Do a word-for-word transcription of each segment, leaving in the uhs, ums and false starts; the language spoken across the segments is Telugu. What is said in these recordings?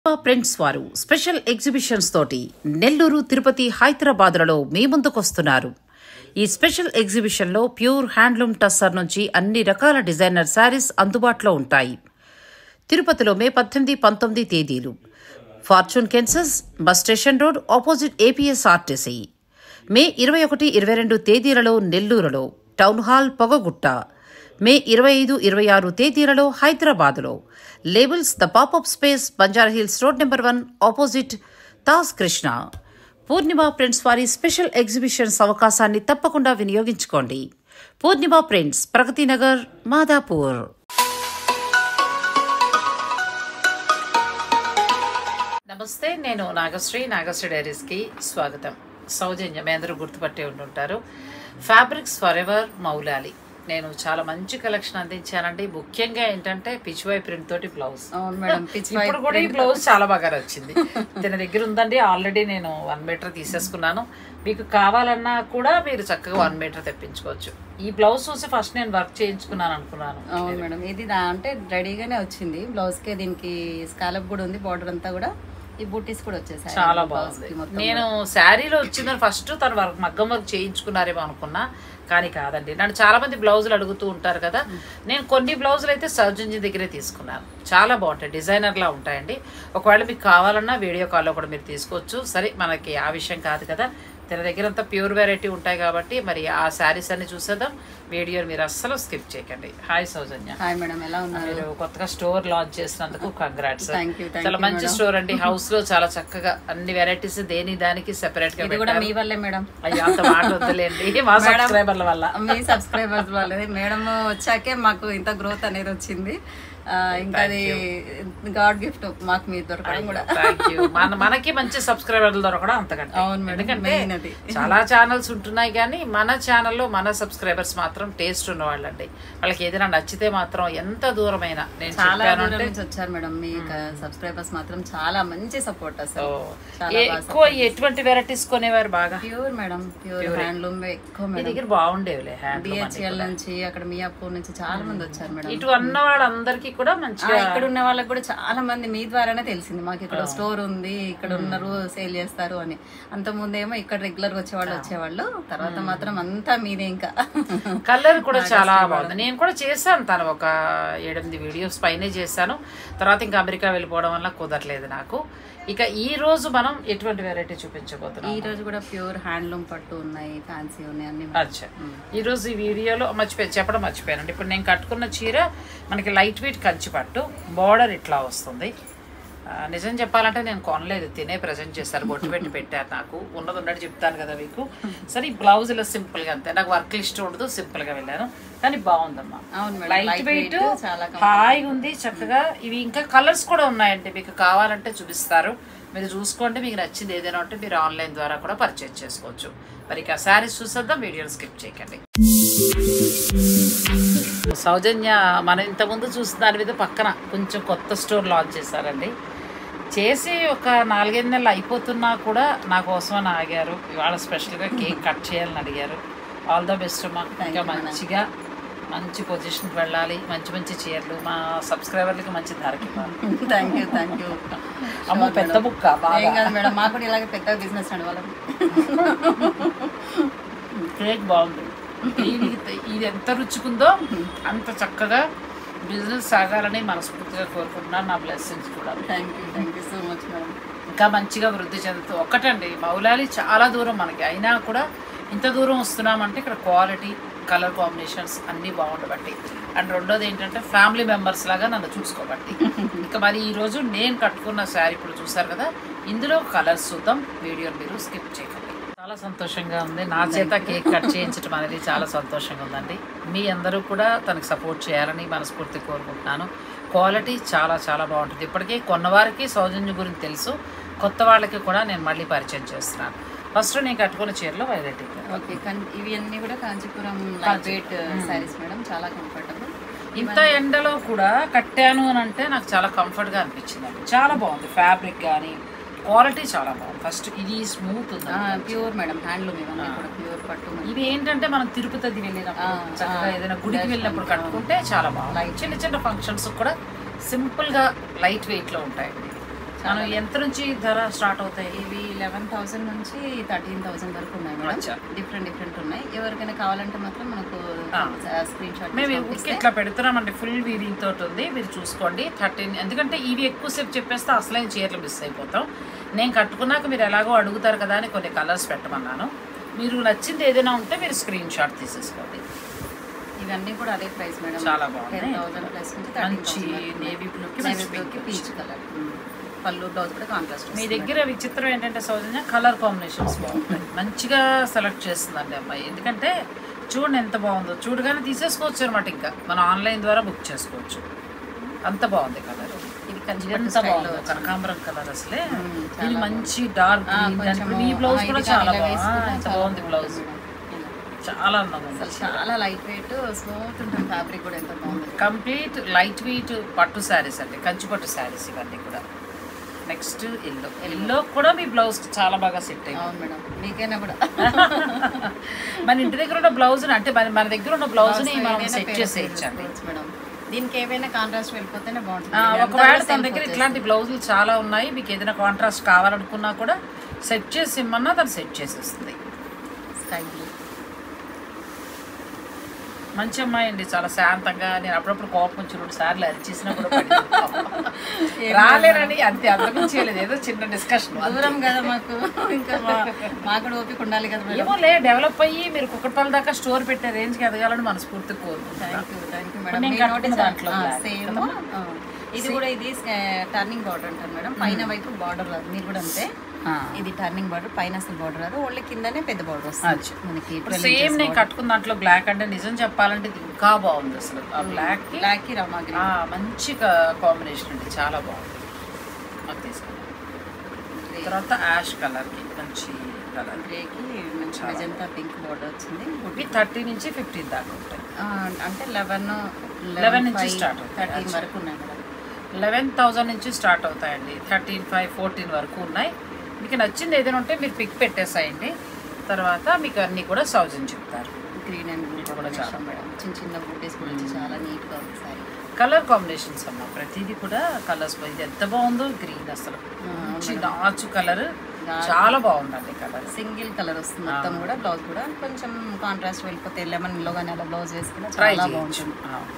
ప్రింట్స్ వారు స్పెషల్ ఎగ్జిబిషన్స్ తోటి నెల్లూరు, తిరుపతి, హైదరాబాద్లలో మీ ముందుకొస్తున్నారు. ఈ స్పెషల్ ఎగ్జిబిషన్లో ప్యూర్ హ్యాండ్లూమ్ టస్సర్ నుంచి అన్ని రకాల డిజైనర్ శారీస్ అందుబాటులో ఉంటాయి. తిరుపతిలో మే పద్దెనిమిది పంతొమ్మిది తేదీలు Fortune Kences bus station road opposite APS RTC. May ఇరవై ఒకటి ఇరవై రెండు తేదీలలో నెల్లూరులో టౌన్ హాల్ పొగగుట్ట. మే ఇరవై ఐదు ఇరవై ఆరు తేదీలలో హైదరాబాద్లో labels the popup space Banjara hills road number one opposite Taj Krishna. Purnima prints వారి స్పెషల్ ఎగ్జిబిషన్స్ అవకాశాన్ని తప్పకుండా వినియోగించుకోండి. పూర్ణిమ ప్రింట్స్, ప్రగతి నగర్, మాదాపూర్. నమస్తే, నేను నాగశ్రీ. నాగశ్రీ డైరీస్కి స్వాగతం. సౌజన్య మీ అందరూ గుర్తుపట్టే ఉంటుంటారు. Fabrics for ever Moulali. నేను చాలా మంచి కలెక్షన్ అందించానండి. ముఖ్యంగా ఏంటంటే పిచ్ వై ప్రింట్ తోటి బ్లౌజ్. ఇప్పుడు కూడా ఈ బ్లౌజ్ చాలా బాగా వచ్చింది. తన దగ్గర ఉందండి. ఆల్రెడీ నేను వన్ మీటర్ తీసేసుకున్నాను. మీకు కావాలన్నా కూడా మీరు చక్కగా వన్ మీటర్ తెప్పించుకోవచ్చు. ఈ బ్లౌజ్ చూసి ఫస్ట్ నేను వర్క్ చేయించుకున్నాను అనుకున్నాను. అవును మేడం, ఇది అంటే రెడీగానే వచ్చింది. బ్లౌజ్ కే దీనికి స్కాలప్ కూడా ఉంది. బార్డర్ అంతా కూడా ఈ బూటీస్ కూడా వచ్చేసాయి. చాలా బాగుంది. నేను శారీలో వచ్చిందని ఫస్ట్ తను వర్క్ మగ్గం వర్క్ చేయించుకున్నారేమో అనుకున్నా, కానీ కాదండి. నన్ను చాలా మంది బ్లౌజులు అడుగుతూ ఉంటారు కదా. నేను కొన్ని బ్లౌజులు అయితే సౌజన్య దగ్గరే తీసుకున్నాను. చాలా బాగుంటాయి, డిజైనర్లా ఉంటాయండి. ఒకవేళ మీకు కావాలన్నా వీడియో కాల్లో కూడా మీరు తీసుకోవచ్చు. సరే, మనకి ఆ విషయం కాదు కదా. తన దగ్గర అంతా ప్యూర్ వెరైటీ ఉంటాయి కాబట్టి మరి ఆ శారీస్ అన్ని చూసేద్దాం. వీడియో మీరు అస్సలు స్కిప్ చేయకండి. హాయ్ సౌజన్య. హాయ్ మేడం, ఎలా ఉన్నారు? మీరు కొత్తగా స్టోర్ లాంచ్ చేసినందుకు కంగ్రాట్స్. చాలా మంచి స్టోర్ అండి. హౌస్ లో చాలా చక్కగా అన్ని వెరైటీస్ దేని దానికి సెపరేట్ గా పెట్టారు. మీ వల్లే మేడం. అయ్యో, అంత మాట వద్దులేండి. మా సబ్స్క్రైబర్ల వల్ల, మీ సబ్స్క్రైబర్స్ వల్లే. మేడం వచ్చాకే మాకు ఇంత గ్రోత్ అనేది వచ్చింది. ఇంకా అది గాడ్ గిఫ్ట్ మాకు మీరు దొరకడం కూడా. మనకి మంచి సబ్స్క్రైబర్లు దొరకడం అంతకంటే. ఎందుకంటే చాలా ఛానల్స్ ఉంటున్నాయి కానీ మన ఛానల్లో మన సబ్స్క్రైబర్స్ మాత్రం టేస్ట్ ఉన్న వాళ్ళండి. వాళ్ళకి ఏదైనా నచ్చితే మాత్రం ఎంత దూరమైనా నేను చాలా దూరం నుంచి వచ్చారు మేడం. మీ సబ్స్క్రైబర్స్ మాత్రం చాలా మంచి సపోర్ట్. అసలు ఎక్కువ ఎటువంటి వెరైటీస్ కొనేవారు? బాగా ప్యూర్ మేడం, ప్యూర్ హ్యాండ్లూమ్ ఎక్కువ. మీ దగ్గర బాగుండేవిలే. బిహెచ్ఎల్ నుంచి, అక్కడ మియాపూర్ నుంచి చాలా మంది వచ్చారు మేడం. ఇటు అన్న వాళ్ళందరికీ కూడా మంచిగా, ఇక్కడ ఉన్న వాళ్ళకి కూడా చాలా మంది మీ ద్వారానే తెలిసింది మాకు ఇక్కడ స్టోర్ ఉంది, ఇక్కడ ఉన్నారు, సేల్ చేస్తారు అని. అంత ముందేమో ఇక్కడ రెగ్యులర్ వచ్చేవాళ్ళు వచ్చేవాళ్ళు తర్వాత మాత్రం అంతా మీరే. ఇంకా కలర్ కూడా చాలా బాగుంది. నేను కూడా చేశాను, తను ఒక ఏడెనిమిది వీడియోస్ పైనే చేశాను. తర్వాత ఇంకా అమెరికా వెళ్ళిపోవడం వల్ల కుదరలేదు నాకు. ఇక ఈ రోజు మనం ఎటువంటి వెరైటీ చూపించబోతున్నాం? ఈ రోజు కూడా ప్యూర్ హ్యాండ్లూమ్ పట్టు ఉన్నాయి, ఫ్యాన్సీ ఉన్నాయి అన్ని. అచ్చా, ఈ రోజు ఈ వీడియోలో మర్చిపోయి చెప్పడం మర్చిపోయానండి. ఇప్పుడు నేను కట్టుకున్న చీర మనకి లైట్ వెయిట్ కంచి పట్టు, బార్డర్ ఇట్లా వస్తుంది. నిజం చెప్పాలంటే నేను కొనలేదు, తినే ప్రజెంట్ చేస్తారు, బొట్టు పెట్టి పెట్టారు. నాకు ఉన్నది ఉన్నట్టు చెప్తాను కదా మీకు. సరే, ఈ బ్లౌజ్ ఇలా సింపుల్ గా, అంతే. నాకు వర్క్ లిస్ట్ ఉండదు, సింపుల్ గా వెళ్ళాను. కానీ బాగుందమ్మా, లైట్ వెయిట్, హాయిగా ఉంది, చక్కగా. ఇవి ఇంకా కలర్స్ కూడా ఉన్నాయండి, మీకు కావాలంటే చూపిస్తారు. మీరు చూసుకోండి, మీకు నచ్చింది ఏదైనా ఉంటే మీరు ఆన్లైన్ ద్వారా కూడా పర్చేజ్ చేసుకోవచ్చు. మరి ఇక శారీస్ చూసేద్దాం, వీడియోని స్కిప్ చేయకండి. సౌజన్య మనం ఇంతకుముందు చూసిన దాని మీద పక్కన కొంచెం కొత్త స్టోర్ లాంచ్ చేశారండి. చేసి ఒక నాలుగైదు నెలలు అయిపోతున్నా కూడా నా కోసమని ఆగారు. ఇవాళ స్పెషల్గా కేక్ కట్ చేయాలని అడిగారు. ఆల్ ద బెస్ట్ అమ్మా. ఇంకా మంచిగా మంచి పొజిషన్కి వెళ్ళాలి, మంచి మంచి చీరలు మా సబ్స్క్రైబర్లకి మంచి ధరకి. థ్యాంక్ యూ థ్యాంక్ యూ అమ్మ, పెద్ద బుక్క మేడం. మాకు కూడా ఇలాగే పెద్ద బిజినెస్ అండి వాళ్ళకి. కేక్ బాగుంది. ఇది ఎంత రుచికుందో అంత చక్కగా బిజినెస్ సాగాలని మనస్ఫూర్తిగా కోరుకుంటున్నాను. నా బ్లెస్సింగ్స్ కూడా. Thank you thank you so much madam. ఇంకా మంచిగా వృద్ధి చెందుతూ. ఒక్కటండి, మౌలాలి చాలా దూరం మనకి, అయినా కూడా ఇంత దూరం వస్తున్నామంటే ఇక్కడ క్వాలిటీ, కలర్ కాంబినేషన్స్ అన్నీ బాగుండబట్టి. అండ్ రెండోది ఏంటంటే ఫ్యామిలీ మెంబర్స్ లాగా నన్ను చూసుకోబట్టి. ఇంకా మరి ఈరోజు నేను కట్టుకున్న శారీ ఇప్పుడు చూసారు కదా, ఇందులో కలర్స్ చూద్దాం. వీడియోని మీరు స్కిప్ చేయకండి. చాలా సంతోషంగా ఉంది. నా చేత కేక్ కట్ చేయించడం అనేది చాలా సంతోషంగా ఉందండి. మీ అందరూ కూడా తనకు సపోర్ట్ చేయాలని మనస్ఫూర్తి కోరుకుంటున్నాను. క్వాలిటీ చాలా చాలా బాగుంటుంది. ఇప్పటికే కొన్నవారికి సౌజన్య గురించి తెలుసు, కొత్త వాళ్ళకి కూడా నేను మళ్ళీ పరిచయం చేస్తున్నాను. ఫస్ట్ నేను కట్టుకున్న చీరలో వైలెట్. ఓకే, ఇవి అన్నీ కూడా Kanchipuram light weight sarees madam, చాలా కంఫర్టబుల్. ఇంత ఎండలో కూడా కట్టాను అని అంటే నాకు చాలా కంఫర్ట్గా అనిపించింది. చాలా బాగుంది ఫ్యాబ్రిక్ కానీ క్వాలిటీ చాలా బాగుంది. ఫస్ట్ ఇది స్మూత్ ఉంది, ప్యూర్ మేడం హ్యాండ్లూమ్. ఇవన్నీ కూడా ప్యూర్ పట్టు. ఇవి ఏంటంటే మనం తిరుపతి వెళ్ళినప్పుడు చక్కగా ఏదైనా గుడికి వెళ్ళినప్పుడు కట్టుకుంటే చాలా బాగుంది. చిన్న చిన్న ఫంక్షన్స్ కూడా సింపుల్గా లైట్ వెయిట్లో ఉంటాయండి. మనం ఎంత నుంచి ధర స్టార్ట్ అవుతాయి? ఇవి లెవెన్ థౌసండ్ నుంచి థర్టీన్ థౌసండ్ వరకు ఉన్నాయి మేడం. డిఫరెంట్ డిఫరెంట్ ఉన్నాయి. ఎవరికైనా కావాలంటే మాత్రం మనకు స్క్రీన్ షాట్ మేము ఇట్లా పెడుతున్నామండి. ఫుల్ వీవింగ్ తోటి ఉంది, మీరు చూసుకోండి. థర్టీన్ ఎందుకంటే ఇవి ఎక్కువసేపు చెప్పేస్తే అసలైన చీరలు మిస్ అయిపోతాం. నేను కట్టుకున్నాక మీరు ఎలాగో అడుగుతారు కదా అని కొన్ని కలర్స్ పెట్టమన్నాను. మీరు నచ్చింది ఏదైనా ఉంటే మీరు స్క్రీన్ షాట్ తీసేసుకోండి. ఇవన్నీ కూడా అదే ప్రైస్ మేడం. చాలా బాగుంది. ప్లస్ నుంచి మంచి నేవీ బ్లూకి పీచ్ కలర్ పళ్ళు బ్లౌజ్ కూడా కాంట్రాస్ట్. మీ దగ్గర విచిత్రం ఏంటంటే సౌజన్య కలర్ కాంబినేషన్స్ బాగుంటాయి. మంచిగా సెలెక్ట్ చేస్తుందండి అమ్మాయి. ఎందుకంటే చూడండి ఎంత బాగుందో, చూడగానే తీసేసుకోవచ్చు అనమాట. ఇంకా మనం ఆన్లైన్ ద్వారా బుక్ చేసుకోవచ్చు. అంత బాగుంది కలర్. ఇది ఎంత బాగుంది, కనకాంబరం కలర్. అసలే ఇది మంచి డార్క్ గ్రీన్. ఈ బ్లౌజ్ కూడా చాలా బాగుంది. ఎంత బాగుంది బ్లౌజ్, చాలా అందంగా ఉంది. చాలా లైట్ వెయిట్ స్మూత్ ఉంటుంది. ఫ్యాబ్రిక్ కూడా ఎంత బాగుంది. కంప్లీట్ లైట్ వెయిట్ పట్టు శారీస్ అండి, కంచి పట్టు శారీస్ ఇవన్నీ కూడా. Next yellow. ఎల్లో కూడా మీ బ్లౌజ్ చాలా బాగా సెట్ అయింది. అవును మేడం, మీకైనా కూడా మన ఇంటి దగ్గర ఉన్న బ్లౌజ్ అంటే మన మన దగ్గర ఉన్న బ్లౌజ్ ని మనం సెట్ చేసేయచ్చండి మేడం. దీనికి ఏమైనా కాంట్రాస్ట్ వెళ్ళిపోతేనే బాగుంటుంది. ఒకవేళ తన దగ్గర ఇట్లాంటి బ్లౌజులు చాలా ఉన్నాయి, మీకు ఏదైనా కాంట్రాస్ట్ కావాలనుకున్నా కూడా సెట్ చేసి ఇమ్మన్నా తను సెట్ చేసేస్తుంది. స్కై బ్లూ మంచి అమ్మాయి అండి, చాలా శాంతంగా. నేను అప్పుడప్పుడు కోపం వచ్చి రెండు సార్లు అరిచేసినా కూడా రాలేరని అంతే, అంతకు చేయలేదు. ఏదో చిన్న డిస్కషన్. దూరం కదా మాకు, ఇంకా మాకు కూడా ఓపిక ఉండాలి కదా. ఏమో లే, డెవలప్ అయ్యి మీరు కుక్కటపల్లి దాకా స్టోర్ పెట్టే రేంజ్కి ఎదగాలని మనస్ఫూర్తి కోరుకుంటున్నాను. Thank you thank you madam. దాంట్లో సేమ్ ఇది కూడా, ఇది టర్నింగ్ బార్డర్ అంటారు మేడం. పైన వైపు బార్డర్ రాదు, మీరు కూడా అంతే. ఇది టర్నింగ్ బార్డర్, పైన అసలు బార్డర్ రాదు, ఓన్లీ కిందనే పెద్ద బార్డర్ వస్తుంది మనకి. సేమ్ నేను కట్టుకున్న దాంట్లో బ్లాక్ అంటే నిజం చెప్పాలంటే ఇది ఇంకా బాగుంది అసలు. ఆ బ్లాక్ బ్లాక్ కి రమా గ్రీన్ మంచి కాంబినేషన్ అండి, చాలా బాగుంది. అది తీసుకున్నాం. తర్వాత యాష్ కలర్ కి మంచి కలర్, గ్రేకి మంచి మెజంతా పింక్ బార్డర్ వచ్చింది. ఇవి థర్టీ నుంచి ఫిఫ్టీన్ దాకా ఉంటాయి. అంటే లెవెన్ లెవెన్ నుంచి స్టార్ట్ అవుతాయి. థర్టీన్ వరకు ఉన్నాయి మేడం. లెవెన్ థౌజండ్ నుంచి స్టార్ట్ అవుతాయండి. థర్టీన్ ఫైవ్ ఫోర్టీన్ వరకు ఉన్నాయి. మీకు నచ్చింది ఏదైనా ఉంటే మీరు పిక్ పెట్టేసాయండి. తర్వాత మీకు అన్నీ కూడా సౌజన్ చెప్తారు. గ్రీన్ అండ్ బ్లూ కూడా చాలా మేడం. చిన్న చిన్న బూటీస్ గురించి చాలా నీట్గా ఉంది సారీ. కలర్ కాంబినేషన్స్ అమ్మా, ప్రతిదీ కూడా కలర్స్. ఇది ఎంత బాగుందో గ్రీన్, అసలు మంచి నాచు కలర్, చాలా బాగుందండి కలర్. సింగిల్ కలర్ వస్తుంది మొత్తం కూడా. బ్లౌజ్ కూడా కొంచెం కాంట్రాస్ట్ వెళ్ళిపోతే లెమన్లో కానీ అలా బ్లౌజ్ వేసుకున్నా చాలా బాగుంటుంది.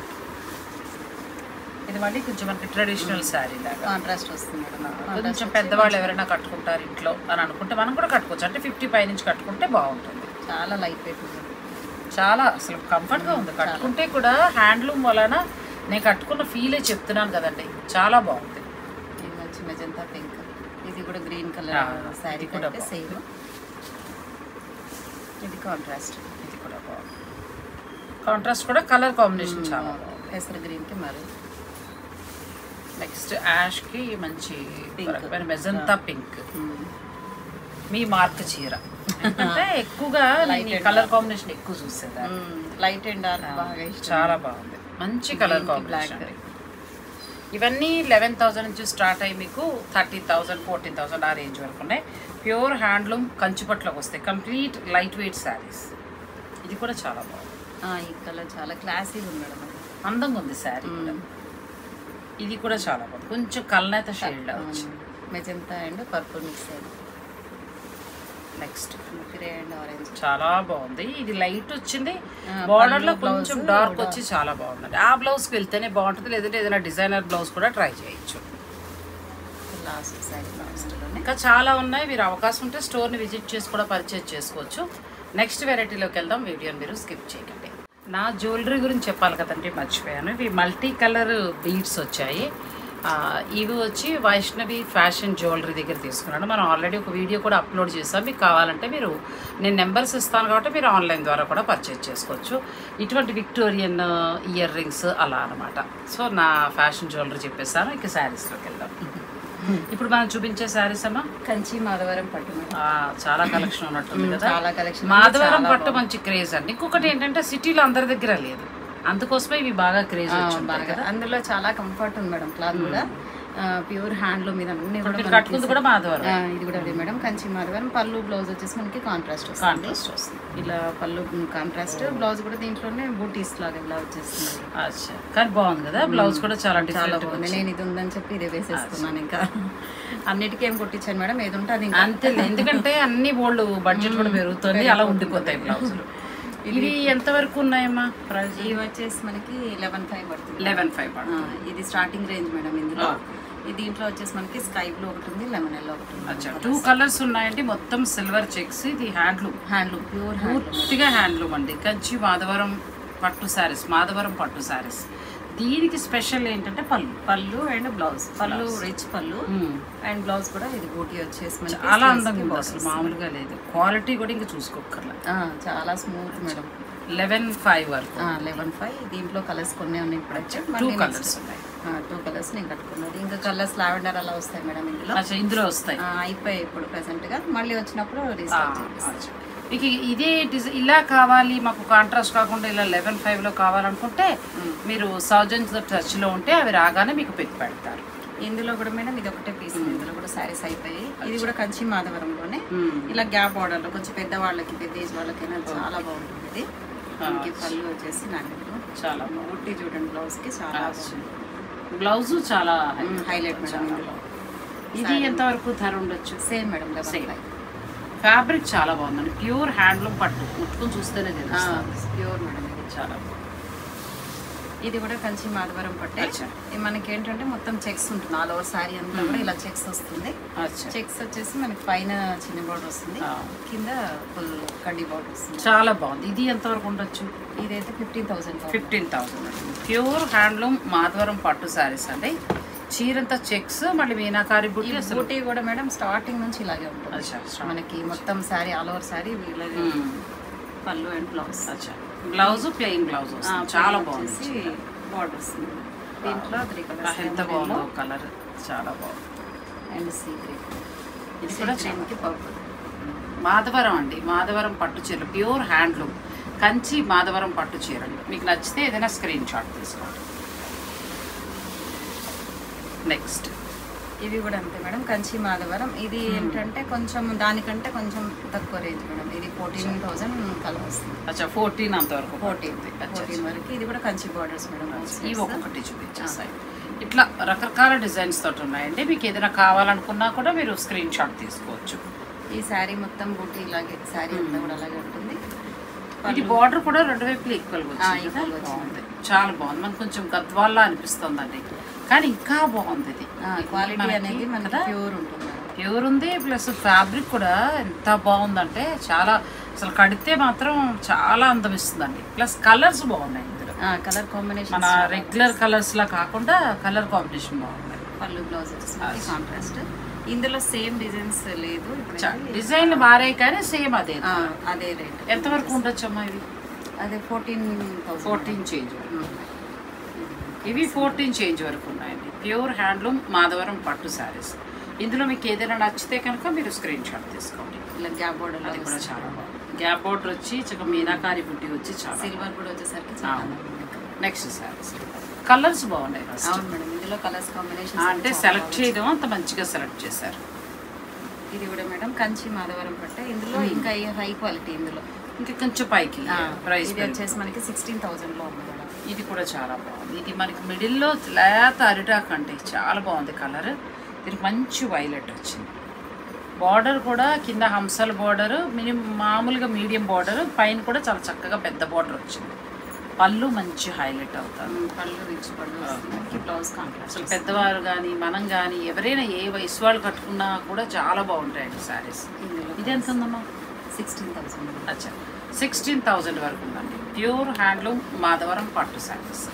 ఇది మళ్ళీ కొంచెం మనకి ట్రెడిషనల్ శారీ లాగా కాంట్రాస్ట్ వస్తుంది. కొంచెం పెద్దవాళ్ళు ఎవరైనా కట్టుకుంటారు ఇంట్లో అని అనుకుంటే మనం కూడా కట్టుకోవచ్చు. అంటే ఫిఫ్టీ పై నుంచి కట్టుకుంటే బాగుంటుంది. చాలా లైట్ వెయిట్ ఉంది, చాలా అసలు కంఫర్ట్గా ఉంది. కట్టుకుంటే కూడా హ్యాండ్లూమ్ వలన నేను కట్టుకున్న ఫీలే చెప్తున్నాను కదండి, చాలా బాగుంది. ఇది మంచి మెజంతా పింక్, ఇది కూడా గ్రీన్ కలర్ శారీ కూడా సేమ్. ఇది కాంట్రాస్ట్, ఇది కూడా బాగుంది. కాంట్రాస్ట్ కూడా కలర్ కాంబినేషన్ చాలా బాగుంది. పెసర గ్రీన్కి మరి. నెక్స్ట్ యాష్కి మంచి పింక్, మెజంతా పింక్. మీ మార్క్ చీర అంటే ఎక్కువగా కలర్ కాంబినేషన్ ఎక్కువ చూసేదా. లైట్ అండ్ డార్క్ బాగా ఇష్టం. చాలా బాగుంది, మంచి కలర్ కాంబినేషన్. ఇవన్నీ లెవెన్ థౌసండ్ నుంచి స్టార్ట్ అయ్యి మీకు థర్టీ థౌసండ్ ఫోర్టీన్ థౌసండ్ ఆ రేంజ్ వరకు ఉన్నాయి. ప్యూర్ హ్యాండ్లూమ్ కంచిపట్లోకి వస్తాయి. Complete light weight sarees. ఇది కూడా చాలా బాగుంది. ఈ కలర్ చాలా క్లాసీగా ఉంది మేడం, అందంగా ఉంది శారీ కూడా. ఇది కూడా చాలా బాగుంది, కొంచెం కల్నేత షేడ్ వచ్చింది. మెజంతా అండ్ పర్పుల్ మిక్స్ అయింది. నెక్స్ట్ గ్రే అండ్ ఆరెంజ్ చాలా బాగుంది. ఇది లైట్ వచ్చింది, బార్డర్ లో కొంచెం డార్క్ వచ్చి చాలా బాగుంది. ఆ బ్లౌజ్ కి వెళ్తేనే బాగుంటుంది, లేదంటే ఏదైనా డిజైనర్ బ్లౌజ్ కూడా ట్రై చేయొచ్చు. లాస్ట్ సారీ లాస్ట్ లోనే ఇంకా చాలా ఉన్నాయి. మీరు అవకాశం ఉంటే స్టోర్ని విజిట్ చేసి కూడా పర్చేజ్ చేసుకోవచ్చు. నెక్స్ట్ వెరైటీలోకి వెళ్దాం, వీడియోని మీరు స్కిప్ చేయకండి. నా జ్యువెలరీ గురించి చెప్పాలి కదండి, మర్చిపోయాను. ఇవి మల్టీ కలర్ బీడ్స్ వచ్చాయి. ఇవి వచ్చి వైష్ణవి ఫ్యాషన్ జ్యువెలరీ దగ్గర తీసుకున్నాను. మనం ఆల్రెడీ ఒక వీడియో కూడా అప్లోడ్ చేస్తాం. మీకు కావాలంటే మీరు, నేను నెంబర్స్ ఇస్తాను కాబట్టి మీరు ఆన్లైన్ ద్వారా కూడా పర్చేజ్ చేసుకోవచ్చు. ఇటువంటి విక్టోరియన్ ఇయర్ రింగ్స్ అలా అనమాట. సో నా ఫ్యాషన్ జ్యువెలరీ చెప్పేస్తాను. ఇక శారీస్లోకి వెళ్దాం. ఇప్పుడు మనం చూపించే శారీస్ అమ్మా కంచి మాధవరం పట్టు. చాలా కలెక్షన్ ఉన్నట్టుంది కదా. చాలా కలెక్షన్. మాధవరం పట్టు మంచి క్రేజ్ అండి. ఇంకొకటి ఏంటంటే సిటీలో అందరి దగ్గర లేదు, అందుకోసమే ఇవి బాగా క్రేజ్ వచ్చింది. అందులో చాలా కంఫర్ట్ ఉంది మేడం క్లాత్ కూడా. ప్యూర్ హ్యాండ్లూమ్ మీద అన్ని కూడా కట్టుకుంది కూడా మాధవరం. ఇది కూడా అదే మేడం కంచి మాధవరం. పళ్ళు బ్లౌజ్ వచ్చేసి మనకి కాంట్రాస్ట్ వస్తుంది. కాంట్రాస్ట్ వస్తుంది ఇలా పళ్ళు కాంట్రాస్ట్, బ్లౌజ్ కూడా దీంట్లోనే బూటీస్ లాగా ఇలా వచ్చేస్తుంది. అచ్చా, కానీ బాగుంది కదా బ్లౌజ్ కూడా చాలా చాలా బాగుంది. నేను ఇది ఉందని చెప్పి ఇదే వేసేస్తున్నాను. ఇంకా అన్నిటికీ ఏం కొట్టించాను మేడం, ఏది ఉంటే అది అంతే. ఎందుకంటే అన్ని బోల్డ్ బడ్జెట్ కూడా పెరుగుతుంది, అలా ఉండిపోతాయి బ్లౌజులు. ఇవి ఎంత వరకు ఉన్నాయమ్మా ప్రైస్? ఇవి వచ్చేసి మనకి లెవెన్ ఫైవ్ పడుతుంది. లెవెన్ ఫైవ్ ఇది స్టార్టింగ్ రేంజ్ మేడం. ఇందులో దీంట్లో వచ్చేసి మనకి స్కై బ్లూ ఒకటి ఉంది, లెమన్ ఎల్లో ఒకటి ఉంది. అచ్చా, టూ కలర్స్ ఉన్నాయండి. మొత్తం సిల్వర్ చెక్స్. ఇది హ్యాండ్లూమ్, హ్యాండ్లూమ్ ప్యూర్ పూర్తిగా హ్యాండ్లూమ్ అండి. కంచి మాధవరం పట్టు శారీస్, మాధవరం పట్టు శారీస్. దీనికి స్పెషల్ ఏంటంటే పళ్ళు పళ్ళు అండ్ బ్లౌజ్. పళ్ళు రిచ్ పళ్ళు అండ్ బ్లౌజ్ కూడా ఇది బూటీ వచ్చేసి చాలా అందంగా ఉంది, అసలు మామూలుగా లేదు. క్వాలిటీ కూడా ఇంకా చూసుకోకర్లా, చాలా స్మూత్ మేడం. లెవెన్ ఫైవ్ వరకు. లెవెన్ ఫైవ్ దీంట్లో కలర్స్ కొన్ని ఉన్నాయి. ఇప్పుడు వచ్చి టూ కలర్స్ ఉన్నాయి. టూ కలర్స్ నేను కట్టుకున్నది. ఇంకా కలర్స్ లావెండర్ అలా వస్తాయి మేడం ఇందులో. ఇందులో వస్తాయి, అయిపోయాయి ఇప్పుడు ప్రెసెంట్ గా. మళ్ళీ వచ్చినప్పుడు రీస్టార్ట్. మీకు ఇదే డిజైన్ ఇలా కావాలి, మాకు కాంట్రాస్ట్ కాకుండా ఇలా లెవెన్ ఫైవ్ లో కావాలనుకుంటే మీరు సౌజన్ టచ్ లో ఉంటే అవి రాగానే మీకు పెట్టి పెడతారు. ఇందులో కూడా మేడం ఇది ఒకటే పీస్. ఇందులో కూడా శారీస్ అయిపోయాయి. ఇది కూడా కంచి మాధవరంలోనే ఇలా గ్యాప్ బార్డర్ లో కొంచెం పెద్ద వాళ్ళకి, పెద్ద ఏజ్ వాళ్ళకైనా చాలా బాగుంటుంది. ఇది మనకి పళ్ళు వచ్చేసి నాకు చాలా బూటీ చూడండి. బ్లౌజ్ కి చాలా బాగుంది. బ్లౌజ్ చాలా హైలైట్ మేడం ఇందులో. ఇది ఎంత వరకు ధర ఉండొచ్చు? Same madam, same. ఫ్యాబ్రిక్ చాలా బాగుందండి, ప్యూర్ హ్యాండ్లూమ్ పట్టు. ముట్టుకుని చూస్తేనే తెలుస్తుంది ప్యూర్ మేడం. ఇది చాలా ఇది కూడా కంచి మాధవరం పట్టే. మనకి ఏంటంటే మొత్తం చెక్స్ ఉంటుంది. ఆల్ ఓవర్ సారీ అంతా కూడా ఇలా చెక్స్ వస్తుంది. చెక్స్ వచ్చేసి మనకి పైన చిన్న బోర్డర్ వస్తుంది, కింద ఫుల్ కడ్డీ బోర్డర్ వస్తుంది. చాలా బాగుంది. ఇది ఎంత వరకు ఉండొచ్చు? ఇదైతే fifteen thousand fifteen thousand pure handloom Madhavaram పట్టు శారీస్ అండి. చీరంతా చెక్స్, మళ్ళీ మీనాకారి బుట్టి. బూటీ కూడా మేడం స్టార్టింగ్ నుంచి ఇలాగే ఉంటుంది మనకి. మొత్తం శారీ ఆల్ ఓవర్ శారీ వీళ్ళది పళ్ళు అండ్ బ్లౌజ్. అచ్చా, బ్లౌజ్ ప్లెయిన్ బ్లౌజ్ చాలా బాగుంది. బార్డర్ వస్తుంది దీంట్లో. త్రీ కలర్స్ ఎంత బాగుందో కలర్, చాలా బాగుంది. అండ్ సీ గ్రీన్, ఇది కూడా చాలా పర్పుల్. మాధవరం అండి, మాధవరం పట్టు చీరలు ప్యూర్ హ్యాండ్లూమ్ కంచి మాధవరం పట్టు చీరలు. మీకు నచ్చితే ఏదైనా స్క్రీన్ షాట్ తీసుకోండి. నెక్స్ట్ ఇవి కూడా అంతే మేడం, కంచి మాధవరం. ఇది ఏంటంటే కొంచెం దానికంటే కొంచెం తక్కువ రేంజ్ మేడం. ఇది ఫోర్టీన్ థౌసండ్ కలర్ వస్తుంది. అచ్చా, ఫోర్టీన్ అంతవరకు. ఫోర్టీన్ ఫోర్టీన్ వరకు. ఇది కూడా కంచి బార్డర్స్ మేడం. ఇవి ఒక్కొక్కటి చూపించేస్తాయి. ఇట్లా రకరకాల డిజైన్స్ తోటి ఉన్నాయండి. మీకు ఏదైనా కావాలనుకున్నా కూడా మీరు స్క్రీన్ షాట్ తీసుకోవచ్చు. ఈ శారీ మొత్తం బూటీ ఇలాగే, శారీ అంతా కూడా అలాగే ఉంటుంది. ఇది బార్డర్ కూడా రెండు వైపులు ఈక్వల్ గా బాగుంది, చాలా బాగుంది. మనకు కొంచెం గద్వాల్లా అనిపిస్తుందండి, కానీ ఇంకా బాగుంది. ఇది క్వాలిటీ అనేది మనకి ప్యూర్ ఉంటుంది. ప్యూర్ ఉంది, ప్లస్ ఫ్యాబ్రిక్ కూడా ఎంత బాగుందంటే చాలా, అసలు కడితే మాత్రం చాలా అందం ఇస్తుందండి. ప్లస్ కలర్స్ బాగున్నాయి ఇందులో. కలర్ కాంబినేషన్ మన రెగ్యులర్ కలర్స్ లా కాకుండా కలర్ కాంబినేషన్ బాగుంది. పళ్ళు బ్లౌజ్ వచ్చేసి కాంట్రాస్ట్. ఇందులో సేమ్ డిజైన్స్ లేదు, డిజైన్ మారాయి కానీ సేమ్ అదే అదే రేట్. ఎంత వరకు ఉండొచ్చు అమ్మా ఇవి? అదే ఫోర్టీన్ ఫోర్టీన్ చేంజ్. ఇవి ఫోర్టీన్ చేంజ్ వరకు ఉన్నాయండి. ప్యూర్ హ్యాండ్లూమ్ మాధవరం పట్టు శారీస్. ఇందులో మీకు ఏదైనా నచ్చితే కనుక మీరు స్క్రీన్ షాట్ తీసుకోండి. ఇలా గ్యాప్ బోర్డర్, అది కూడా చాలా బాగుంది. గ్యాప్ బోర్డర్ వచ్చి చక్కగా మీనాకారి బుట్టి వచ్చి చాలా, సిల్వర్ కూడా వచ్చేసరికి చాలా. నెక్స్ట్ శారీస్ కలర్స్ బాగున్నాయి. అవును మేడం, ఇందులో కలర్స్ కాంబినేషన్ అంటే సెలెక్ట్ చేయడం అంత మంచిగా సెలెక్ట్ చేశారు. ఇది కూడా మేడం కంచి మాధవరం పట్టే. ఇందులో ఇంకా హై క్వాలిటీ. ఇందులో ఇంకా కొంచెం పైకి ప్రైస్ ఇది వచ్చేసి మనకి సిక్స్టీన్ థౌసండ్ లో ఉంది మేడం. ఇది కూడా చాలా బాగుంది. ఇది మనకి మిడిల్లో లేత అరిటాక్ అంటే చాలా బాగుంది కలర్. దీనికి మంచి వైలెట్ వచ్చింది. బార్డర్ కూడా కింద హంసల బార్డర్, మినిమం మామూలుగా మీడియం బార్డర్, పైన కూడా చాలా చక్కగా పెద్ద బార్డర్ వచ్చింది. పళ్ళు మంచి హైలైట్ అవుతారు. పళ్ళు రిచ్ పళ్ళు, బ్లౌజ్ కాంట్రాస్ట్. అసలు పెద్దవారు కానీ మనం కానీ ఎవరైనా ఏ వయసు వాళ్ళు కట్టుకున్నా కూడా చాలా బాగుంటాయండి శారీస్. ఇది ఎంత ఉందమ్మా? Sixteen thousand. అచ్చా, సిక్స్టీన్ థౌజండ్ వరకు ఉందండి. ప్యూర్ హ్యాండ్లూమ్ మాధవరం పట్టు శారీస్.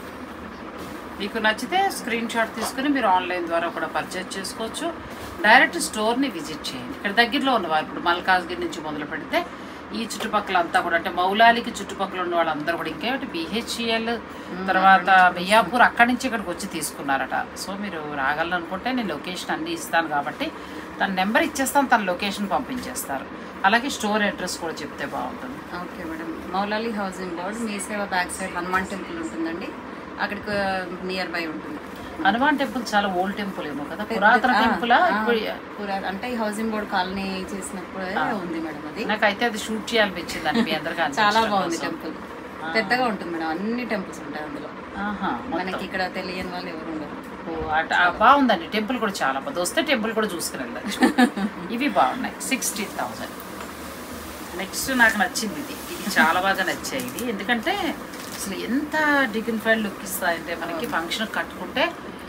మీకు నచ్చితే స్క్రీన్ షాట్ తీసుకుని మీరు ఆన్లైన్ ద్వారా కూడా పర్చేజ్ చేసుకోవచ్చు. డైరెక్ట్ స్టోర్ని విజిట్ చేయండి. ఇక్కడ దగ్గరలో ఉన్నవారు ఇప్పుడు మల్కాజ్గిరి నుంచి మొదలు పెడితే ఈ చుట్టుపక్కల అంతా కూడా, అంటే మౌలాలికి చుట్టుపక్కల ఉన్న వాళ్ళందరూ కూడా, ఇంకేమిటి బిహెచ్ఈఎల్ తర్వాత మియాపూర్ అక్కడి నుంచి ఇక్కడికి వచ్చి తీసుకున్నారట. సో మీరు రాగలనుకుంటే నేను లొకేషన్ అన్నీ ఇస్తాను కాబట్టి తన నెంబర్ ఇచ్చేస్తాను, తన లొకేషన్ పంపించేస్తారు. అలాగే స్టోర్ అడ్రస్ కూడా చెప్తే బాగుంటుంది. Okay madam, Moulali housing board మీ సేవ బ్యాక్ సైడ్ హనుమాన్ టెంపుల్ ఉంటుందండి, అక్కడికి నియర్ బై ఉంటుంది. హనుమాన్ టెంపుల్ చాలా ఓల్డ్ టెంపుల్ ఏమో కదా, పురాతన టెంపుల్. అంటే ఈ హౌసింగ్ బోర్డ్ కాలనీ చేసినప్పుడు ఉంది మేడం అది. నాకైతే అది షూట్ చేయాలనిపించింది అండి మీ అందరికీ. చాలా బాగుంది టెంపుల్, పెద్దగా ఉంటుంది మేడం, అన్ని టెంపుల్స్ ఉంటాయి అందులో. మనకి ఇక్కడ తెలియని వాళ్ళు ఎవరు ఉండరు. బాగుందండి టెంపుల్ కూడా చాలా బాగుంది. వస్తే టెంపుల్ కూడా చూసుకుని వెళ్ళచ్చు. ఇవి బాగున్నాయి. Sixteen thousand. నెక్స్ట్ నాకు నచ్చింది ఇది, ఇది చాలా బాగా నచ్చాయి ఇది. ఎందుకంటే అసలు ఎంత డిగ్నిఫైడ్ లుక్ ఇస్తాయంటే మనకి ఫంక్షన్ కట్టుకుంటే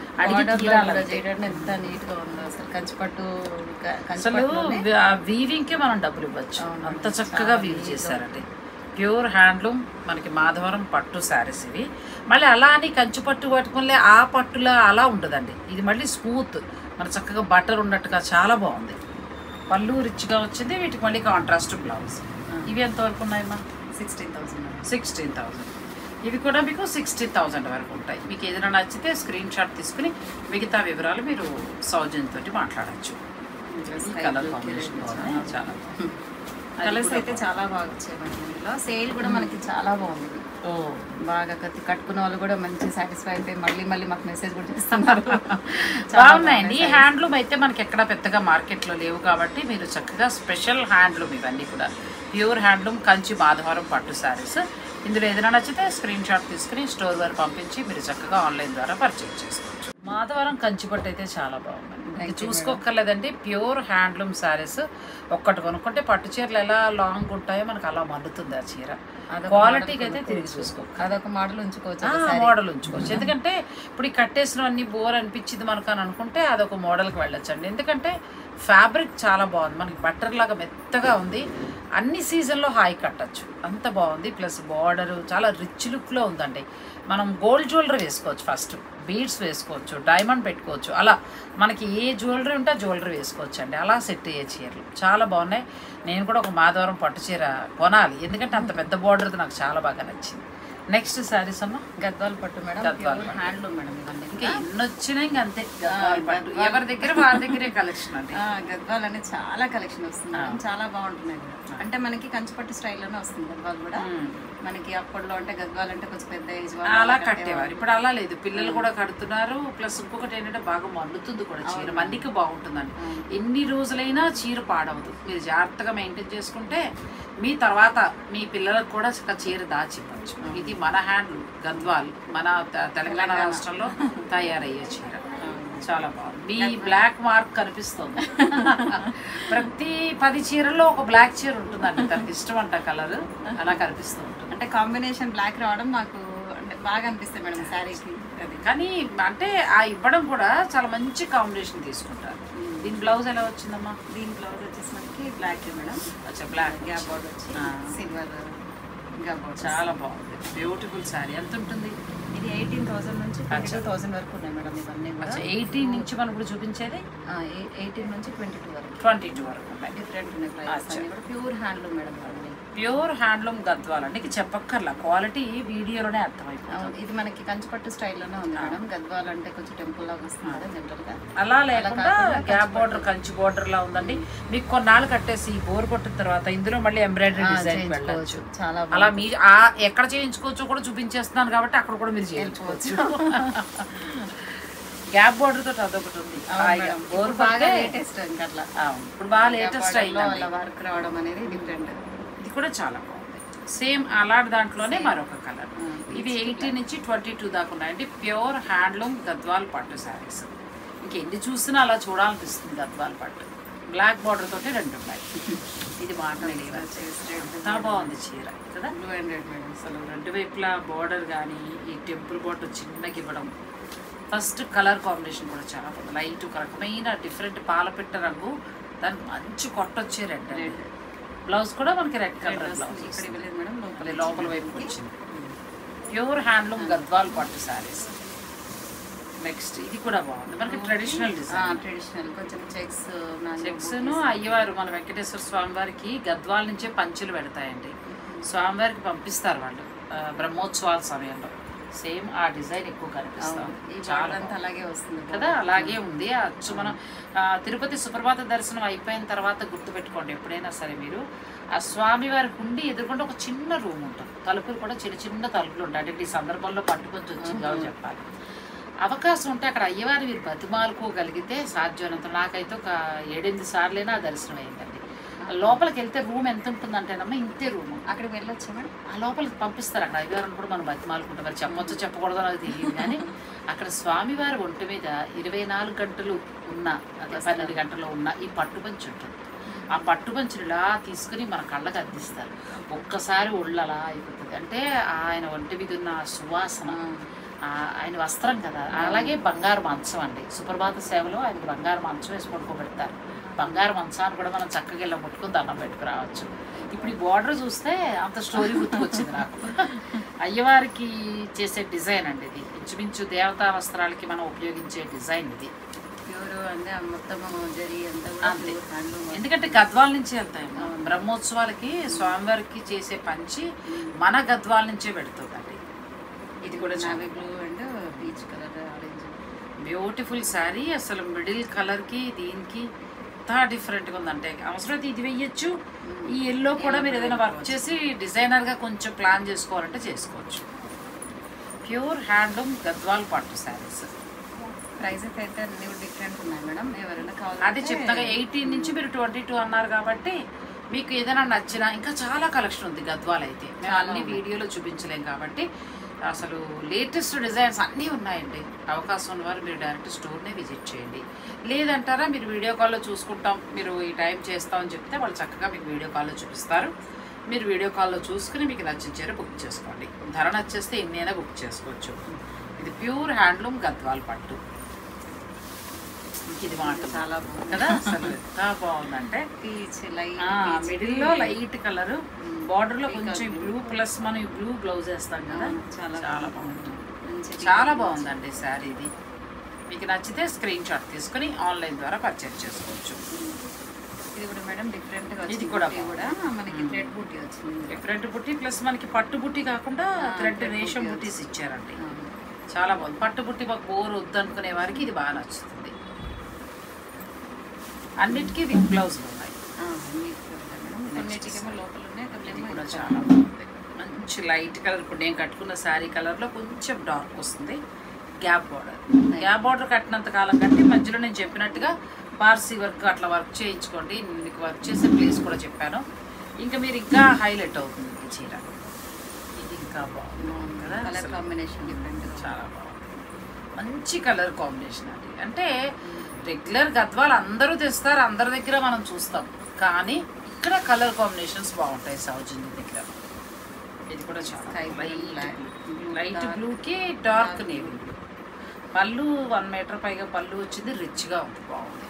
ఎంత నీట్ గా ఉందో అసలు. కంచిపట్టు అసలు వీవింగ్ కే మనం డబ్బులు ఇవ్వచ్చు, అంత చక్కగా వీవ్ చేశారండి. ప్యూర్ హ్యాండ్లూమ్ మనకి మాధవరం పట్టు శారీస్ ఇవి. మళ్ళీ అలా అని కంచి పట్టు పట్టుకుని ఆ పట్టులా అలా ఉండదండి. ఇది మళ్ళీ స్మూత్, మన చక్కగా బటర్ ఉన్నట్టుగా చాలా బాగుంది. పళ్ళు రిచ్గా వచ్చింది. వీటికి మళ్ళీ కాంట్రాస్ట్ బ్లౌజ్. ఇవి ఎంతవరకు ఉన్నాయమ్మా? సిక్స్టీన్ థౌసండ్ సిక్స్టీన్ థౌసండ్ ఇవి కూడా మీకు సిక్స్టీన్ థౌసండ్ వరకు ఉంటాయి. మీకు ఏదైనా నచ్చితే స్క్రీన్ షాట్ తీసుకుని మిగతా వివరాలు మీరు సౌజన్య తోటి మాట్లాడచ్చు. కలర్ కాంబినేషన్ చాలా కలర్స్ అయితే చాలా బాగా వచ్చాయి మేడం. ఇందులో సేల్ కూడా మనకి చాలా బాగుంది. ఓ బాగా కత్తి కట్టుకున్న వాళ్ళు కూడా మంచి సాటిస్ఫై అయిపోయి మళ్ళీ మళ్ళీ మాకు మెసేజ్ కూడా చేస్తున్నారు. బాగున్నాయండి. ఈ హ్యాండ్లూమ్ అయితే మనకి ఎక్కడ పెద్దగా మార్కెట్లో లేవు కాబట్టి మీరు చక్కగా స్పెషల్ హ్యాండ్లూమ్ ఇవన్నీ కూడా ప్యూర్ హ్యాండ్లూమ్ కంచి మాధవరం పట్టు శారీస్. ఇందులో ఏదైనా నచ్చితే స్క్రీన్ షాట్ తీసుకుని స్టోర్ వారు పంపించి మీరు చక్కగా ఆన్లైన్ ద్వారా పర్చేజ్ చేసుకోవచ్చు. మాధవరం కంచిపట్టు అయితే చాలా బాగుంది. చూసుకోక్కర్లేదండి. ప్యూర్ హ్యాండ్లూమ్ శారీస్ ఒక్కటి కొనుక్కుంటే పట్టు చీరలు ఎలా లాంగ్ ఉంటాయో మనకు అలా మండుతుంది ఆ చీర. క్వాలిటీకి అయితే తిరిగి చూసుకోవచ్చు. అదొక మోడల్ ఉంచుకోవచ్చు, మోడల్ ఉంచుకోవచ్చు. ఎందుకంటే ఇప్పుడు ఈ కట్టేసినవన్నీ బోర్ అనిపించింది మనకు అని అనుకుంటే అదొక మోడల్కి వెళ్ళొచ్చండి. ఎందుకంటే ఫ్యాబ్రిక్ చాలా బాగుంది, మనకి బట్టర్ లాగా మెత్తగా ఉంది. అన్ని సీజన్లో హాయి కట్టచ్చు, అంత బాగుంది. ప్లస్ బార్డరు చాలా రిచ్ లుక్లో ఉందండి. మనం గోల్డ్ జ్యువెలరీ వేసుకోవచ్చు, ఫస్ట్ బీడ్స్ వేసుకోవచ్చు, డైమండ్ పెట్టుకోవచ్చు. అలా మనకి ఏ జ్యువెలరీ ఉంటే ఆ జ్యువెలరీ వేసుకోవచ్చు అండి. అలా సెట్ అయ్యే చీరలు చాలా బాగున్నాయి. నేను కూడా ఒక మాధవరం పట్టు చీర కొనాలి, ఎందుకంటే అంత పెద్ద బార్డర్ది నాకు చాలా బాగా నచ్చింది. నెక్స్ట్ శారీస్ అమ్మ గద్వాల్ పట్టు మేడం. Gadwal handloom madam. ఇవన్నీ ఇంకా ఎన్ని వచ్చినాయి ఇంకా అంతే. గద్వాల్ పట్టు ఎవరి దగ్గర వారి దగ్గరే కలెక్షన్ అండి. గద్వాల్ అనేది చాలా కలెక్షన్ వస్తుంది మేడం, చాలా బాగుంటున్నాయి. అంటే మనకి కంచిపట్టు స్టైల్లోనే వస్తుంది గద్వాల్ కూడా. మనకి అప్పట్లో అంటే గద్వాల్ అంటే కొంచెం పెద్ద ఏజ్ అలా కట్టేవారు, ఇప్పుడు అలా లేదు. పిల్లలు కూడా కడుతున్నారు. ప్లస్ ఇంకొకటి ఏంటంటే బాగా మన్నుతుంది కూడా చీర, మన్నికి బాగుంటుందండి. ఎన్ని రోజులైనా చీర పాడవదు. మీరు జాగ్రత్తగా మెయింటైన్ చేసుకుంటే మీ తర్వాత మీ పిల్లలకు కూడా చీర దాచివ్వచ్చు. ఇది మన హ్యాండ్ గద్వాల్, మన తెలంగాణ రాష్ట్రంలో తయారయ్యే చీర చాలా బాగుంది. మీ బ్లాక్ మార్క్ కనిపిస్తుంది. ప్రతి పది చీరల్లో ఒక బ్లాక్ చీర ఉంటుందండి, తనకి ఇష్టం అంట కలర్, అలా కనిపిస్తూ ఉంటుంది. అంటే కాంబినేషన్ బ్లాక్ రావడం నాకు అంటే బాగా అనిపిస్తుంది మేడం శారీకి. అది కానీ అంటే ఆ ఇవ్వడం కూడా చాలా మంచి కాంబినేషన్ తీసుకుంటారు. దీని బ్లౌజ్ ఎలా వచ్చిందమ్మా? దీని బ్లౌజ్ వచ్చేసి మనకి బ్లాక్ మేడం. అచ్చా బ్లాక్ గ్యాప్ బోర్డర్ వచ్చి సిల్వర్ గ్యాప్ బోర్డర్. చాలా బాగుంది, బ్యూటిఫుల్ శారీ. ఎంత ఉంటుంది ఇది? ఎయిటీన్ థౌసండ్ నుంచి ట్వంటీ టూ థౌసండ్ వరకు ఉన్నాయి మేడం ఇవన్నీ కూడా. ఎయిటీన్ నుంచి మనం ఇప్పుడు చూపించేది ఎయిటీన్ నుంచి ట్వంటీ టూ వరకు ట్వంటీ టూ వరకు ఉన్నాయి. డిఫరెంట్ ఉన్నాయి ప్రైస్ అన్ని కూడా. ప్యూర్ హ్యాండ్లూమ్ మేడం ఇవన్నీ. ప్యూర్ హ్యాండ్లూమ్ గద్వాల్ అంటే చెప్పక్కర్లా, క్వాలిటీ వీడియోలోనే అర్థమైపోతుంది. ఇది మనకి కంచిపట్టు స్టైల్లోనే ఉంది మేడం. గద్వాల్ అంటే కొంచెం టెంపుల్ లాగా వస్తుంది కదా జనరల్ గా. అలా లేకుండా గ్యాప్ బోర్డర్ కంచి బోర్డర్ లా ఉందండి. మీకు కొన్నాళ్ళు కట్టేసి బోర్ కొట్టిన తర్వాత ఇందులో మళ్ళీ ఎంబ్రాయిడరీ డిజైన్ వెళ్ళవచ్చు. చాలా అలా మీ ఎక్కడ చేయించుకోవచ్చో కూడా చూపించేస్తున్నాను కాబట్టి అక్కడ కూడా మీరు చేయించుకోవచ్చు. గ్యాప్ బోర్డర్ తోటి అదొకటి ఉంది. బోర్ బాగా లేటెస్ట్ ఇంకా అట్లా ఇప్పుడు బాగా లేటెస్ట్ అయింది. వర్క్ రావడం అనేది డిఫరెంట్. ఇది కూడా చాలా బాగుంది. సేమ్ అలాంటి దాంట్లోనే మరొక కలర్. ఇవి ఎయిటీన్ నుంచి ట్వంటీ టూ దాకా ఉన్నాయండి. ప్యూర్ హ్యాండ్లూమ్ గద్వాల్ పట్టు శారీస్. ఇంకెన్ని చూసినా అలా చూడాలనిపిస్తుంది గద్వాల్ పట్టు. బ్లాక్ బార్డర్ తోటి రెండు ఉన్నాయి. ఇది మాట్లాడి చాలా బాగుంది చీర కదా. Two hundred madam. అసలు రెండు వైపులా బార్డర్ కానీ ఈ టెంపుల్ బార్డర్ చిన్నకి ఇవ్వడం. ఫస్ట్ కలర్ కాంబినేషన్ కూడా చాలా బాగుంది. లైట్ ఒక రకమైన డిఫరెంట్ పాలపిట్ట రంగు, దానికి మంచి కొట్టొచ్చే రెడ్. బ్లౌజ్ కూడా మనకి రెడ్ కలర్ బ్లౌజ్. ఇక్కడ ఇవ్వలేదు మేడం, లోపల లోపల వైపు వచ్చింది. ప్యూర్ హ్యాండ్లూమ్ గద్వాల్ పట్టు శారీస్. నెక్స్ట్ ఇది కూడా బాగుంది, మనకి ట్రెడిషనల్ డిజైన్. ట్రెడిషనల్ కొంచెం చెక్స్ చెక్స్ ను అయ్యవారు మన వెంకటేశ్వర స్వామి వారికి గద్వాల నుంచే పంచులు పెడతాయండి. స్వామివారికి పంపిస్తారు వాళ్ళు బ్రహ్మోత్సవాల సమయంలో. సేమ్ ఆ డిజైన్ ఎక్కువ కనిపిస్తాం. చాలా అలాగే వస్తుంది కదా, అలాగే ఉంది. అచ్చు మనం తిరుపతి సుప్రభాత దర్శనం అయిపోయిన తర్వాత గుర్తుపెట్టుకోండి ఎప్పుడైనా సరే మీరు, ఆ స్వామివారి హుండి ఎదుర్కొంటే ఒక చిన్న రూమ్ ఉంటుంది. తలుపులు కూడా చిన్న చిన్న తలుపులు ఉంటాయి. అంటే ఈ సందర్భంలో పట్టుకొచ్చి వచ్చింది కాబట్టి చెప్పాలి. అవకాశం ఉంటే అక్కడ అయ్యవారి మీరు బతిమాలుకోగలిగితే సాధ్యమైనంత. నాకైతే ఒక ఏడెనిమిది సార్లైనా దర్శనం అయిందండి. లోపలికి వెళ్తే రూమ్ ఎంత ఉంటుందంటేనమ్మా ఇంతే రూము. అక్కడికి వెళ్ళొచ్చా మేడం? ఆ లోపలికి పంపిస్తారు. అక్కడ అయ్యవారిని కూడా మనం బతిమాలుకుంటాం. మరి చెప్పొచ్చో చెప్పకూడదో నాకు తెలియదు, కానీ అక్కడ స్వామివారి ఒంటి మీద ఇరవై నాలుగు గంటలు ఉన్న, అదే పన్నెండు గంటలు ఉన్న ఈ పట్టుపంచి ఉంటుంది. ఆ పట్టుపంచుని ఇలా తీసుకుని మన కళ్ళకు అందిస్తారు. ఒక్కసారి ఒళ్ళు అలా అయిపోతుంది. అంటే ఆయన ఒంటి మీద ఉన్న సువాసన, ఆయన వస్త్రం కదా. అలాగే బంగారు మంచం అండి. సుప్రభాత సేవలో ఆయనకి బంగారు మంచం వేసి పడుకోబెడతారు. బంగారు మంచాన్ని కూడా మనం చక్కగా ఇలా ముట్టుకుని దండం పెట్టుకురావచ్చు. ఇప్పుడు ఈ బార్డర్ చూస్తే అంత స్టోరీ గుర్తుకొచ్చింది నాకు. అయ్యవారికి చేసే డిజైన్ అండి ఇది. ఇంచుమించు దేవతా వస్త్రాలకి మనం ఉపయోగించే డిజైన్ ఇది. ప్యూర్ అంటే మొత్తం జరి అంతా అంతే. ఎందుకంటే గద్వాల నుంచి వెళ్తాయి బ్రహ్మోత్సవాలకి. స్వామివారికి చేసే పంచి మన గద్వాల నుంచే పెడుతుందండి. ఇది కూడా navy blue and peach colour orange beautiful sari. అసలు మిడిల్ కలర్కి దీనికి ఎంత డిఫరెంట్గా ఉందంటే అవసరమైతే ఇది వెయ్యొచ్చు. ఈ ఎల్లో కూడా మీరు ఏదైనా వర్క్ చేసి డిజైనర్గా కొంచెం ప్లాన్ చేసుకోవాలంటే చేసుకోవచ్చు. ప్యూర్ హ్యాండ్లూమ్ గద్వాల్ పట్టు శారీస్. ప్రైజెస్ అయితే అన్ని డిఫరెంట్ ఉన్నాయి మేడం. ఎవరైనా కావాలి అదే చెప్తాగా ఎయిటీన్ నుంచి మీరు ట్వంటీ టూ అన్నారు కాబట్టి మీకు ఏదైనా నచ్చినా ఇంకా చాలా కలెక్షన్ ఉంది గద్వాల్ అయితే. మేము అన్ని వీడియోలో చూపించలేం కాబట్టి అసలు లేటెస్ట్ డిజైన్స్ అన్నీ ఉన్నాయండి. అవకాశం ఉన్నవారు మీరు డైరెక్ట్ స్టోర్నే విజిట్ చేయండి. లేదంటారా మీరు వీడియో కాల్లో చూసుకుంటాం, మీరు ఈ టైం చేస్తామని చెప్తే వాళ్ళు చక్కగా మీకు వీడియో కాల్లో చూపిస్తారు. మీరు వీడియో కాల్లో చూసుకుని మీకు నచ్చిన చీర బుక్ చేసుకోండి. ధర నచ్చేస్తే ఎన్నైనా బుక్ చేసుకోవచ్చు. ఇది ప్యూర్ హ్యాండ్లూమ్ గద్వాల్ పట్టు. ఇది మాట చాలా బాగుంది కదా. అసలు ఎంత బాగుందంటే మిడిల్లో లైట్ కలర్, బార్డర్ లో కొంచెం బ్లూ ప్లస్ మనం బ్లూ బ్లౌజ్ వేస్తాం కదా. చాలా చాలా బాగుంది. చాలా బాగుందండి శారీ. ఇది మీకు నచ్చితే స్క్రీన్ షాట్ తీసుకుని ఆన్లైన్ ద్వారా పర్చేజ్ చేసుకోవచ్చు. ఇది కూడా మేడం డిఫరెంట్ గా ఇది కూడా కూడా మనకి థ్రెడ్ బుట్టి వచ్చింది. డిఫరెంట్ బుట్టి ప్లస్ మనకి పట్టు బుట్టి కాకుండా థ్రెడ్ రేషం బుట్టీస్ ఇచ్చారండి. చాలా బాగుంది. పట్టు బుట్టి మాకు బోర్ వద్దు అనుకునే వారికి ఇది బాగా నచ్చుతుంది. అన్నిటికీ విత్ బ్లౌజులు ఉన్నాయి. లోపల ఇది కూడా చాలా బాగుంది. మంచి లైట్ కలర్. ఇప్పుడు నేను కట్టుకున్న శారీ కలర్లో కొంచెం డార్క్ వస్తుంది. గ్యాప్ బార్డర్ గ్యాప్ బార్డర్ కట్టినంత కాలం కట్టి మధ్యలో నేను చెప్పినట్టుగా పార్సీ వర్క్ అట్లా వర్క్ చేయించుకోండి. మీకు వర్క్ చేసే ప్లేస్ కూడా చెప్పాను. ఇంకా మీరు ఇంకా హైలైట్ అవుతుంది ఈ చీర. ఇది ఇంకా బాగుంది కదా. కలర్ కాంబినేషన్ డిఫరెంట్, చాలా బాగుంది. మంచి కలర్ కాంబినేషన్ అది. అంటే రెగ్యులర్ గద్వాలు అందరూ తెస్తారు, అందరి దగ్గర మనం చూస్తాం, కానీ ఇక్కడ కలర్ కాంబినేషన్స్ బాగుంటాయి సౌజన్య దగ్గర. ఇది కూడా చాలా లైట్ బ్లూకి డార్క్ నేవీ బ్లూ. పళ్ళు వన్ మీటర్ పైగా పళ్ళు వచ్చింది. రిచ్గా ఉంది, బాగుంది.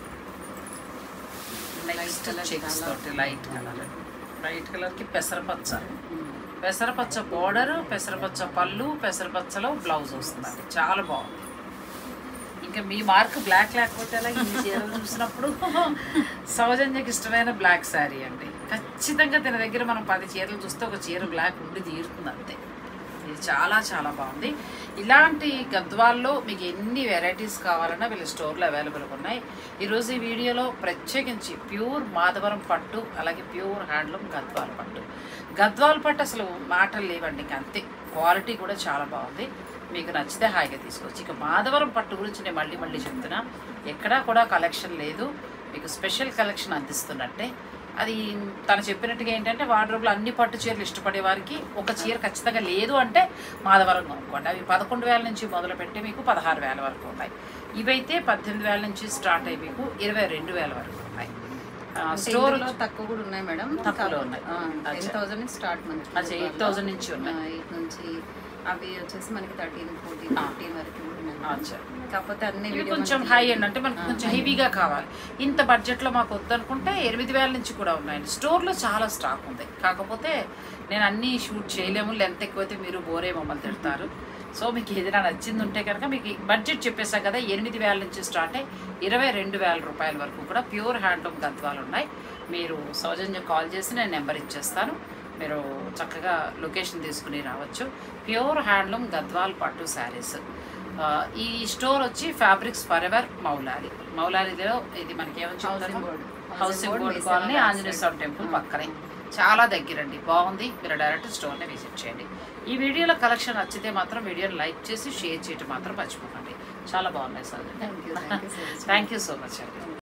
నెక్స్ట్ చెక్స్ తోటి లైట్ కలర్. లైట్ కలర్కి పెసరపచ్చ. పెసరపచ్చ బోర్డర్, పెసరపచ్చ పళ్ళు, పెసరపచ్చలో బ్లౌజ్ వస్తుంది. చాలా బాగుంది. ఇంకా మీ మార్క్ బ్లాక్ లేకపోతే అలాగే ఈ చీరలు చూసినప్పుడు సౌజన్యకి ఇష్టమైన బ్లాక్ శారీ అండి. ఖచ్చితంగా తన దగ్గర మనం పది చీరలు చూస్తే ఒక చీర బ్లాక్ ఉండి తీరుతుంది అంతే. ఇది చాలా చాలా బాగుంది. ఇలాంటి గద్వాల్లో మీకు ఎన్ని వెరైటీస్ కావాలన్నా వీళ్ళ స్టోర్లో అవైలబుల్గా ఉన్నాయి. ఈరోజు ఈ వీడియోలో ప్రత్యేకించి ప్యూర్ మాధవరం పట్టు, అలాగే ప్యూర్ హ్యాండ్లూమ్ గద్వాల్ పట్టు. గద్వాల్ పట్టు అసలు మాటలు లేవండి, ఇంకా అంతే. క్వాలిటీ కూడా చాలా బాగుంది. మీకు నచ్చితే హాయిగా తీసుకోవచ్చు. ఇక మాధవరం పట్టు గురించి నేను మళ్ళీ మళ్ళీ చెప్తున్నా, ఎక్కడా కూడా కలెక్షన్ లేదు. మీకు స్పెషల్ కలెక్షన్ అందిస్తున్నట్టే. అది తను చెప్పినట్టుగా ఏంటంటే వార్డ్రోబ్లో అన్ని పట్టు చీరలు ఇష్టపడే వారికి ఒక చీర ఖచ్చితంగా లేదు అంటే మాధవరం కొనుక్కోండి. అవి పదకొండు వేల నుంచి మొదలుపెట్టి మీకు పదహారు వేల వరకు ఉన్నాయి. ఇవైతే పద్దెనిమిది వేల నుంచి స్టార్ట్ అయ్యి మీకు ఇరవై రెండు వేల వరకు ఉన్నాయి. స్టోర్లో తక్కువ కూడా ఉన్నాయి మేడం. తక్కువలో ఉన్నాయి. టెన్ థౌసండ్ నుంచి స్టార్ట్ మంచి అచ్చా ఎయిట్ థౌసండ్ నుంచి ఉన్నాయి. ఎయిట్ నుంచి అవి వచ్చేసి మనకి థర్టీన్ ఫోర్టీన్ ఫిఫ్టీన్ వరకు ఉన్నాయి. కాకపోతే అన్ని కొంచెం హై అండ్ అంటే మనకు కొంచెం హెవీగా కావాలి, ఇంత బడ్జెట్లో మాకు వద్దనుకుంటే ఎనిమిది వేల నుంచి కూడా ఉన్నాయండి. స్టోర్లో చాలా స్టాక్ ఉంది. కాకపోతే నేను అన్నీ షూట్ చేయలేము, లెంత్ ఎక్కువైతే మీరు బోరే మమ్మల్ని తిడతారు. సో మీకు ఏదైనా నచ్చింది ఉంటే కనుక మీకు బడ్జెట్ చెప్పేసాం కదా, ఎనిమిది వేల నుంచి స్టార్ట్ అయ్యి ఇరవై రెండు వేల రూపాయల వరకు కూడా ప్యూర్ హ్యాండ్లూమ్ గద్వాలు ఉన్నాయి. మీరు సౌజన్య కాల్ చేసి నేను నెంబర్ ఇచ్చేస్తాను. మీరు చక్కగా లొకేషన్ తీసుకుని రావచ్చు. ప్యూర్ హ్యాండ్లూమ్ గద్వాల్ పట్టు శారీస్. ఈ స్టోర్ వచ్చి ఫ్యాబ్రిక్స్ ఫర్ ఎవర్ మౌలాలి. మౌలాలిలో ఇది మనకి ఏమొచ్చి housing board colony, Anjaneya Swamy temple పక్కనే. చాలా దగ్గరండి, బాగుంది. మీరు డైరెక్ట్ స్టోర్ని విజిట్ చేయండి. ఈ వీడియోలో కలెక్షన్ నచ్చితే మాత్రం వీడియోని లైక్ చేసి షేర్ చేయటం మాత్రం మర్చిపోకండి. చాలా బాగున్నాయి sir. Thank you thank you so much. Thank you so much అండి.